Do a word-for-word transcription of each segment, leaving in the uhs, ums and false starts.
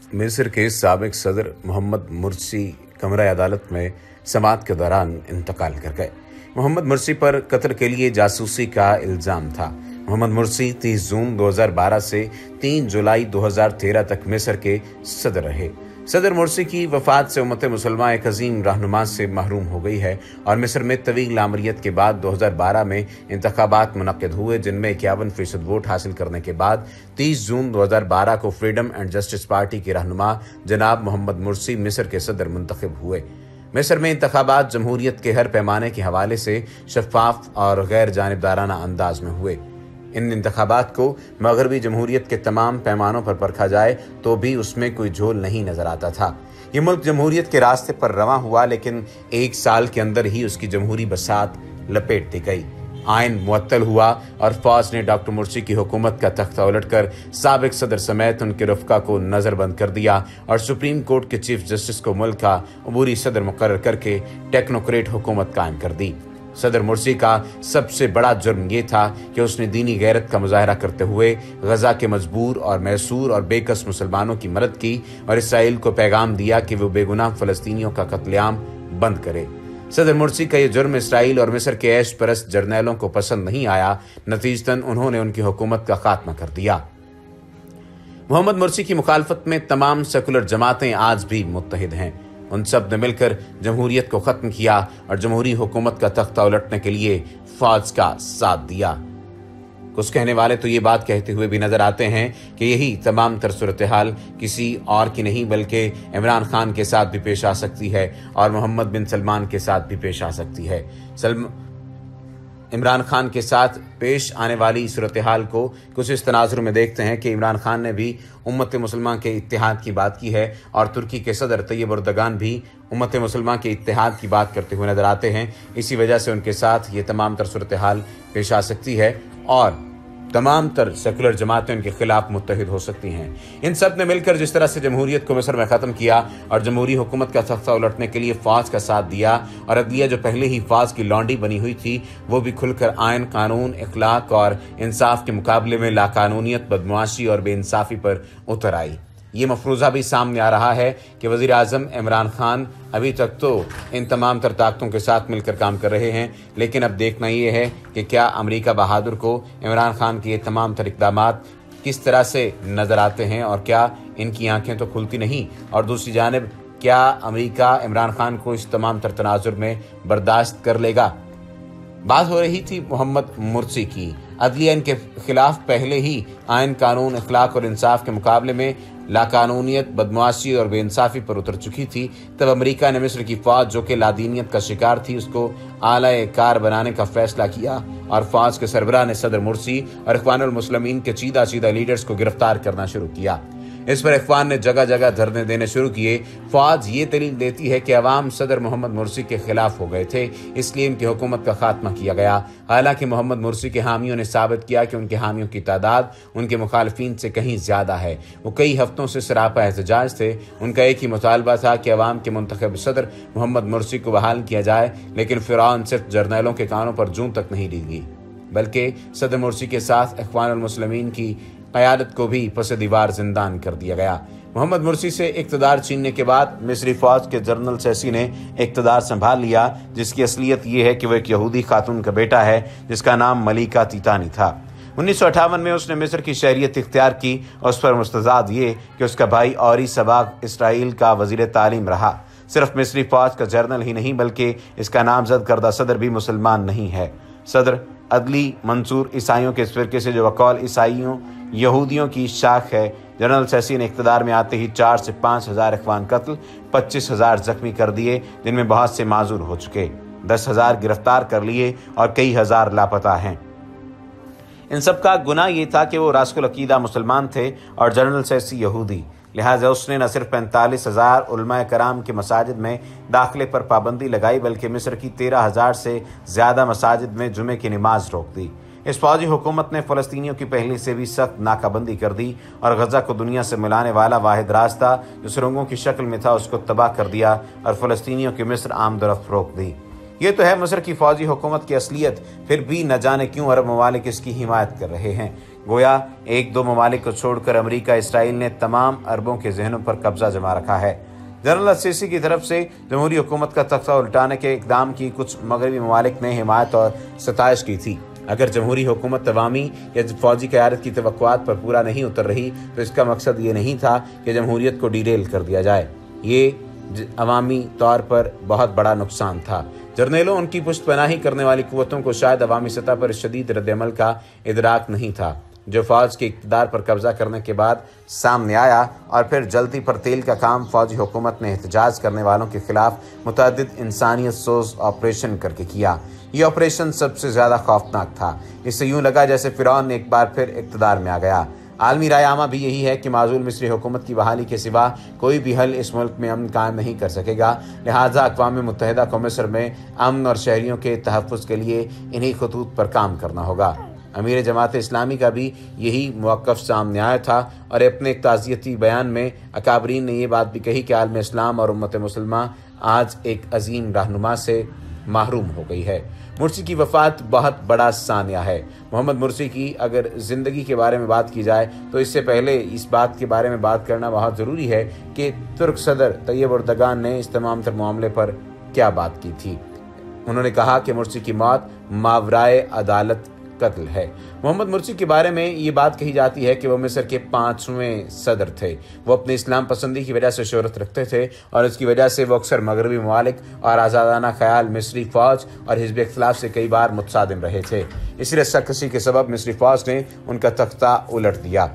मिस्र के साबिक सदर मोहम्मद मुर्सी कमरा अदालत में समाअत के दौरान इंतकाल कर गए। मोहम्मद मुर्सी पर कत्ल के लिए जासूसी का इल्जाम था। मोहम्मद मुर्सी तीस जून दो हज़ार बारह से तीन जुलाई दो हज़ार तेरह तक मिस्र के सदर रहे। सदर मुर्सी की वफात से उम्मत मुसलमान एक अजीम रहनुमा से महरूम हो गई है और मिस्र में तवील आमरीत के बाद दो हज़ार बारह में इंतखाबात मुनक्किद हुए, जिनमें इक्यावन फीसद वोट हासिल करने के बाद तीस जून दो हज़ार बारह को फ्रीडम एंड जस्टिस पार्टी के रहनुमा जनाब मोहम्मद मुर्सी मिस्र के सदर मुंतखब हुए। मिस्र में इंतखाबात जमहूरियत के हर पैमाने के हवाले से शफाफ और गैर जानिबदाराना अंदाज में हुए। इन इंतखाबात को मगरबी जमहूरियत के तमाम पैमानों पर परखा जाए तो भी उसमें कोई झोल नहीं नजर आता था। ये मुल्क जमहूरियत के रास्ते पर रवां हुआ, लेकिन एक साल के अंदर ही उसकी जमहूरी बसात लपेट दी गई। आइन मुअत्तल हुआ और फौज ने डॉक्टर मुर्सी की हुकूमत का तख्ता उलटकर साबिक सदर समेत उनके रफ़्का को नज़रबंद कर दिया और सुप्रीम कोर्ट के चीफ जस्टिस को मुल्क का अबूरी सदर मुकर्रर करके टेक्नोक्रेट हुकूमत कायम कर दी। सदर मुर्सी का सबसे बड़ा जुर्म ये था कि उसने दीनी गैरत का मुजाहरा करते हुए गजा के मजबूर और मैसूर और बेकस मुसलमानों की मदद की और इसराइल को पैगाम दिया कि वो बेगुनाह फ़लस्तीनियों का कत्लेआम बंद करे। सदर मुर्सी का ये जुर्म इसराइल और मिस्र के ऐश परस्त जर्नैलों को पसंद नहीं आया। नतीजतन उन्होंने उनकी हुकूमत का खात्मा कर दिया। मोहम्मद मुर्सी की मुखालफत में तमाम सेकुलर जमातें आज भी मुत्तहिद हैं। उन सब ने मिलकर जमहूरियत को ख़त्म किया और जमहूरी हुकूमत का तख्ता उलटने के लिए फौज का साथ दिया। कुछ कहने वाले तो ये बात कहते हुए भी नजर आते हैं कि यही तमाम तर सूरत हाल किसी और की नहीं बल्कि इमरान खान के साथ भी पेश आ सकती है और मोहम्मद बिन सलमान के साथ भी पेश आ सकती है। सलम इमरान खान के साथ पेश आने वाली सूरत हाल को कुछ इस तनाजुर में देखते हैं कि इमरान खान ने भी उम्मत मुसलमान के इत्तेहाद की बात की है और तुर्की के सदर तैयब एर्दोगान भी उम्मत मुसलमान के इत्तेहाद की बात करते हुए नजर आते हैं। इसी वजह से उनके साथ ये तमाम तर सूरत हाल पेश आ सकती है और तमाम तर सेकुलर जमातें उनके खिलाफ मुत्तहिद हो सकती हैं। इन सब ने मिलकर जिस तरह से जमहूरियत को मिस्र में ख़त्म किया और जमहूरी हुकूमत का तख्ता उलटने के लिए फ़ौज का साथ दिया और अदलिया जो पहले ही फ़ौज की लौंडी बनी हुई थी वो भी खुलकर आयन, कानून, इखलाक और इंसाफ के मुकाबले में लाकानूनियत, बदमाशी और बेइंसाफ़ी पर उतर आई। ये मफरूज़ा भी सामने आ रहा है कि वज़ीर आज़म इमरान खान अभी तक तो इन तमाम तर ताकतों के साथ मिलकर काम कर रहे हैं, लेकिन अब देखना ये है कि क्या अमेरिका बहादुर को इमरान खान के ये तमाम तर इक़दामात किस तरह से नज़र आते हैं और क्या इनकी आंखें तो खुलती नहीं, और दूसरी जानिब क्या अमेरिका इमरान खान को इस तमाम तर तनाजुर में बर्दाश्त कर लेगा। बात हो रही थी मोहम्मद मुर्सी की। अदलिया इनके खिलाफ पहले ही आयन, कानून, इखलाक और इंसाफ के मुकाबले में लाकानूनियत, बदमाशी और बेइंसाफ़ी पर उतर चुकी थी। तब अमेरिका ने मिस्र की फ़ौज जो कि लादीनियत का शिकार थी उसको आला कार बनाने का फैसला किया और फ़ौज के सरबराह ने सदर मुर्सी और इख्वानुल मुस्लिमीन के चीदा चीदा लीडर्स को गिरफ्तार करना शुरू किया। इस पर इख्वान ने जगह जगह धरने देने शुरू किए। फौज ये दलील देती है कि अवाम सदर मोहम्मद मुर्सी के खिलाफ हो गए थे, इसलिए इनकी हुकूमत का खात्मा किया गया। हालांकि मोहम्मद मुर्सी के हामियों ने साबित किया कि उनके हामियों की तादाद उनके मुखालफीन से कहीं ज़्यादा है। वो कई हफ्तों से सरापा एहतजाज थे। उनका एक ही मुतालबा था कि अवाम के मुंतखब सदर मोहम्मद मुर्सी को बहाल किया जाए, लेकिन फिरौन सिर्फ जर्नैलों के कानों पर जूं तक नहीं लीगी, बल्कि सदर मुर्सी के साथ इख्वानुल मुस्लिमीन की क़यादत को भी पस दीवार जिंदान कर दिया गया। मोहम्मद मुर्सी से इक़्तिदार छीनने के बाद मिस्री फ़ौज के जनरल सैसी ने इक़्तिदार संभाल लिया, जिसकी असलियत ये है कि वह एक यहूदी खातून का बेटा है जिसका नाम मलिका तीतानी था। उन्नीस सौ अट्ठावन में उसने मिस्र की शहरियत इख्तियार की और उस पर मुस्तज़ाद ये कि उसका भाई औरी सबाक इसराइल का वज़ीर तालीम रहा। सिर्फ मिस्री फ़ौज का जनरल ही नहीं बल्कि इसका नामजद करदा सदर भी मुसलमान नहीं है। सदर अदली मंसूर ईसाइयों के इस फिरके से जो बकौल ईसाइयों यहूदियों की शाख है। जनरल सैसी ने इक़्तिदार में आते ही चार से पाँच हज़ार इख्वान कत्ल, पच्चीस हज़ार जख्मी कर दिए, जिनमें बहुत से माजूर हो चुके, दस हज़ार गिरफ्तार कर लिए और कई हज़ार लापता हैं। इन सब का गुनाह ये था कि वो रासकुल अकीदा मुसलमान थे और जनरल सैसी यहूदी। लिहाजा उसने न सिर्फ पैंतालीस हज़ार उलमा कराम के मसाजिद में दाखिले पर पाबंदी लगाई बल्कि मिस्र की तेरह हज़ार से ज़्यादा मसाजिद में जुमे की नमाज रोक दी। इस फौजी हुकूमत ने फ़लस्तीनियों की पहले से भी सख्त नाकाबंदी कर दी और गजा को दुनिया से मिलाने वाला वाहिद रास्ता जो सुरंगों की शक्ल में था उसको तबाह कर दिया और फ़लस्तीनियों की मिस्र आमदरफ्त रोक दी। ये तो है मिस्र की फौजी हुकूमत की असलियत, फिर भी न जाने क्यों अरब ममालिक इसकी हिमायत कर रहे हैं। गोया एक दो ममालिक को छोड़कर अमेरिका इसराइल ने तमाम अरबों के जहनों पर कब्जा जमा रखा है। जनरल सीसी की तरफ से जमहूरी हुकूमत का तख्ता उल्टाने के इकदाम की कुछ मगरबी ममालिक ने हिमायत और सताइश की थी। अगर जमहूरी हुकूमत अवामी या फौजी क़यादत की तवक्कुआत पर पूरा नहीं उतर रही तो इसका मकसद ये नहीं था कि जमहूरियत को डीरेल कर दिया जाए। ये अवामी तौर पर बहुत बड़ा नुकसान था। जर्नेलों उनकी पुश्तपनाही करने वाली कुव्वतों को शायद अवामी सतह पर शदीद रद्दअमल का इदराक नहीं था जो फ़ौज के इक़्तिदार पर कब्जा करने के बाद सामने आया, और फिर जल्दी पर तेल का काम फ़ौजी हुकूमत ने एहतजाज करने वालों के खिलाफ मुतअद्दिद इंसानियत सोज ऑपरेशन करके किया। ये ऑपरेशन सबसे ज़्यादा खौफनाक था। इससे यूँ लगा जैसे फ़िरौन एक बार फिर इक़्तिदार में आ गया। आलमी राय आमा भी यही है कि माजूल मिस्री हुकूमत की बहाली के सिवा कोई भी हल इस मुल्क में अमन कायम नहीं कर सकेगा। लिहाजा अक़वाम मुत्तहिदा को मिस्र में अमन और शहरियों के तहफ़्फ़ुज़ के लिए इन्हीं खतूत पर काम करना होगा। अमीर जमात इस्लामी का भी यही मौक़िफ़ सामने आया था और अपने एक ताज़ियती बयान में अकाबरीन ने यह बात भी कही कि आलम इस्लाम और उम्मत मुसलमान आज एक अजीम रहनुमा से महरूम हो गई है। मुर्सी की वफ़ात बहुत बड़ा सानिया है। मोहम्मद मुर्सी की अगर ज़िंदगी के बारे में बात की जाए तो इससे पहले इस बात के बारे में बात करना बहुत ज़रूरी है कि तुर्क सदर तैयब एर्दोगान ने इस तमाम तर मामले पर क्या बात की थी। उन्होंने कहा कि मुर्सी की मौत मावराए अदालत कत्ल है। मोहम्मद मुर्सी के बारे में ये बात कही जाती है कि वो मिस्र के पांचवें सदर थे। वो अपने इस्लाम पसंदी की वजह से शोहरत रखते थे और इसकी वजह से वो अक्सर मगरबी ममालिक और आज़ादाना ख्याल मिस्री फ़ौज और हिज़्ब इख्तिलाफ से कई बार मुतसादिम रहे थे। इसी रस्साकसी के सबब मिस्री फ़ौज ने उनका तख्ता उलट दिया।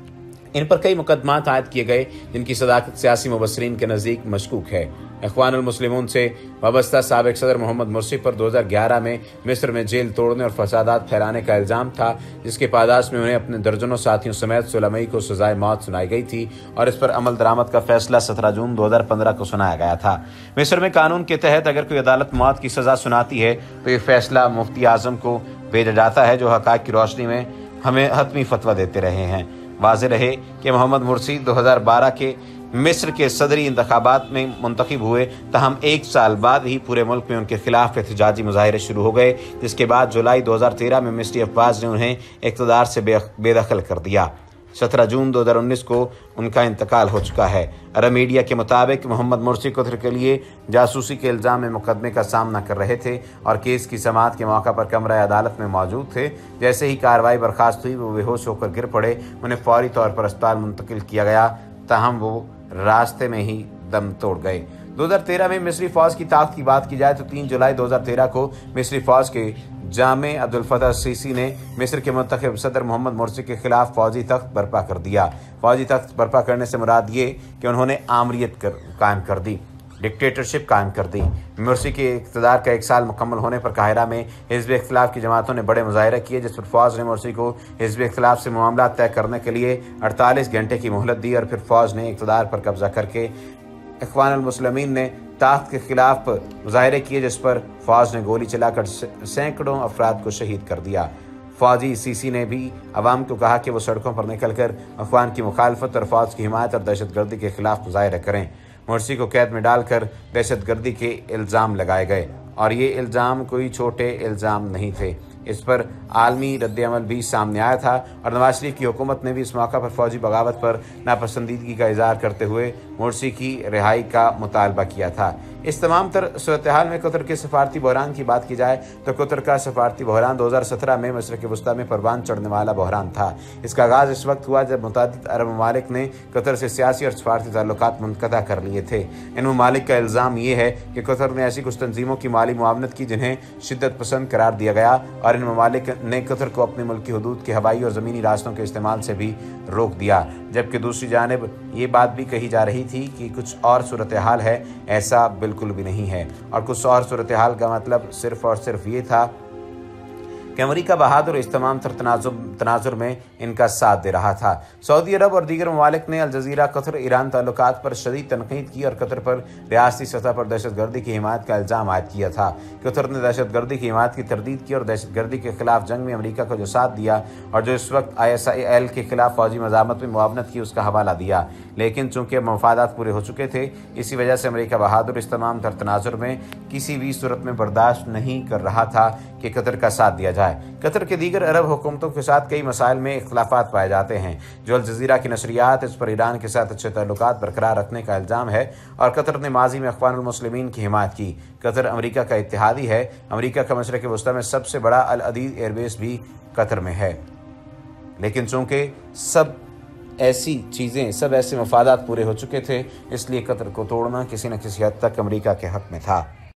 इन पर कई मुकदमात आयद किए गए जिनकी सदाकत सियासी मुबस्सरीन के नज़दीक मशकूक है। इख्वानुल मुस्लिमून से वाबस्ता साबिक सदर मोहम्मद मुर्सी पर दो हज़ार ग्यारह में मिस्र में जेल तोड़ने और फसादात फैलाने का इल्ज़ाम था, जिसके पादाश में उन्हें अपने दर्जनों साथियों समेत सोलह मई को सजाए मौत सुनाई गई थी और इस पर अमल दरामद का फैसला सत्रह जून दो हज़ार पंद्रह को सुनाया गया था। मिस्र में कानून के तहत अगर कोई अदालत मौत की सज़ा सुनाती है तो ये फैसला मुफ्ती आज़म को भेजा जाता है, जो हक़ाइक़ की रोशनी में हमें हतमी फतवा देते रहे हैं। वाज़ेह रहे कि मोहम्मद मुर्सी दो हज़ार बारह के मिस्र के सदरी इंतखाबात में मुंतखब हुए, तहम एक साल बाद ही पूरे मुल्क में उनके खिलाफ एहतजाजी मुजाहिरे शुरू हो गए, जिसके बाद जुलाई दो हज़ार तेरह में मिस्री अफवाज ने उन्हें इक़्तिदार से बेदखल कर दिया। सत्रह जून दो हज़ार उन्नीस को उनका इंतकाल हो चुका है। अरब मीडिया के मुताबिक मोहम्मद मुर्सी कत्ल के लिए जासूसी के इल्ज़ाम में मुकदमे का सामना कर रहे थे और केस की समाअत के मौका पर कमरा अदालत में मौजूद थे। जैसे ही कार्रवाई बर्खास्त हुई वो बेहोश होकर गिर पड़े। उन्हें फौरी तौर पर अस्पताल मुंतकिल किया गया, ताहम वो रास्ते में ही दम तोड़ गए। दो हज़ार तेरह में मिस्री फ़ौज की ताकत की बात की जाए तो तीन जुलाई दो हज़ार तेरह को मिस्री फ़ौज के जामे अब्दुल फतह सीसी ने मिस्र के मुंतखब सदर मोहम्मद मुर्सी के खिलाफ फौजी तख्त बर्पा कर दिया। फौजी तख्त बर्पा करने से मुराद ये कि उन्होंने आमरीत कर कायम कर दी, डिक्टेटरशिप कायम कर दी। मुर्सी के इक़्तिदार का एक साल मुकम्मल होने पर काहिरा में हिज़्ब इख्तिलाफ की जमातों ने बड़े मुज़ाहिरे किए, जिस पर फ़ौज ने मुर्सी को हिज़्ब इख्तिलाफ से मामला तय करने के लिए अड़तालीस घंटे की मोहलत दी और फिर फ़ौज ने इक़्तिदार पर कब्जा करके इख्वानुल मुस्लिमीन ने ताकत के खिलाफ मुज़ाहिरे किए, जिस पर फ़ौज ने गोली चलाकर सैकड़ों अफराद को शहीद कर दिया। फ़ौजी सीसी ने भी अवाम को कहा कि वो सड़कों पर निकलकर अफ़गान की मुखालफत और फ़ौज की हिमायत और दहशतगर्दी के खिलाफ मुज़ाहिरे करें। मुर्सी को कैद में डालकर दहशतगर्दी के इल्ज़ाम लगाए गए और ये इल्ज़ाम कोई छोटे इल्ज़ाम नहीं थे। इस पर आलमी रद्दअमल भी सामने आया था और नवाज शरीफ की हुकूमत ने भी इस मौका पर फौजी बगावत पर नापसंदीदगी का इजहार करते हुए मुर्सी की रिहाई का मुतालबा किया था। इस तमाम तर सूरत हाल में कतर के सफारती बहरान की बात की जाए तो कतर का सफारती बहरान दो हज़ार सत्रह में मिस्र के वस्ता में परवान चढ़ने वाला बहरान था। इसका आगाज़ इस वक्त हुआ जब मुतादिद अरब ममालिक ने कतर से सियासी और सफारती ताल्लुकात मुनक़ता कर लिए थे। इन ममालिक का इल्ज़ाम ये है कि कतर ने ऐसी कुछ तंजीमों की माली मुआवनत की जिन्हें शिद्दत पसंद करार दिया गया और इन ममालिक ने कतर को अपने मुल्क की हदूद के हवाई और ज़मीनी रास्तों के इस्तेमाल से भी रोक दिया, जबकि दूसरी जानिब ये बात भी कही जा रही थी कि कुछ और सूरत हाल है। ऐसा बिल्कुल भी नहीं है और कुछ और सूरत हाल का मतलब सिर्फ और सिर्फ ये था कि अमेरिका बहादुर इस तमाम तर तनाजुर में इनका साथ दे रहा था। सऊदी अरब और दीगर ममालिक ने अल जज़ीरा कतर ईरान ताल्लुकात पर शदीद तनकीद की और कतर पर रियासती सतह पर दहशतगर्दी की हिमायत का इल्ज़ाम आयद किया था। कतर ने दहशतगर्दी की हिमायत की तरदीद की और दहशतगर्दी के खिलाफ जंग में अमेरिका को जो साथ दिया और जो इस वक्त आई एस आई एल के खिलाफ फौजी मज़ामत में मुआवनत की उसका हवाला दिया। लेकिन चूँकि मफादात पूरे हो चुके थे, इसी वजह से अमेरिका बहादुर इस तमाम तर तनाजुर में किसी भी सूरत में बर्दाश्त नहीं कर रहा था कि कतर का साथ दिया जाए। जाए। कतर के दीगर अरब हुकूमतों के साथ कई मसाइल में इख्तलाफात पाए जाते हैं। जो अल जज़ीरा की नशरियात इस पर ईरान के साथ अच्छे ताल्लुकात बरकरार रखने का इल्ज़ाम है और कतर ने माजी में अख़वानुल मुस्लिमीन की हिमायत की। कतर अमरीका का इत्तेहादी है। अमरीका का मशरक़ वस्ता में सबसे बड़ा अल अदीद एयरबेस भी कतर में है, लेकिन चूँकि सब ऐसी चीज़ें सब ऐसे मफादात पूरे हो चुके थे, इसलिए कतर को तोड़ना किसी न किसी हद तक अमरीका के हक़ में था।